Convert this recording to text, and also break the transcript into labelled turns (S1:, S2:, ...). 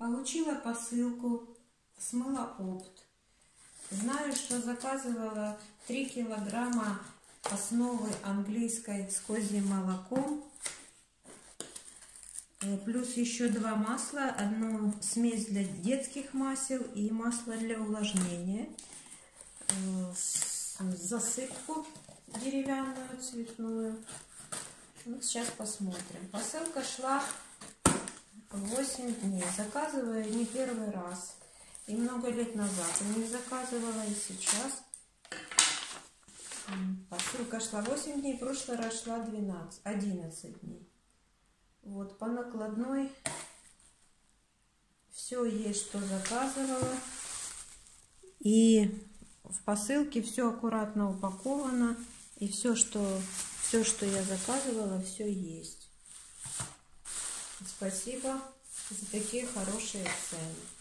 S1: Получила посылку с Мылоопт. Знаю, что заказывала 3 килограмма основы английской с козьим молоком. Плюс еще 2 масла. Одну смесь для детских масел и масло для увлажнения. Засыпку деревянную цветную. Вот сейчас посмотрим. Посылка шла 8 дней. Заказываю не первый раз. И много лет назад у них заказывала, и сейчас. Посылка шла 8 дней, в прошлый раз шла 11 дней. Вот по накладной все есть, что заказывала. И в посылке все аккуратно упаковано. И все, что я заказывала, все есть. Спасибо за такие хорошие цены.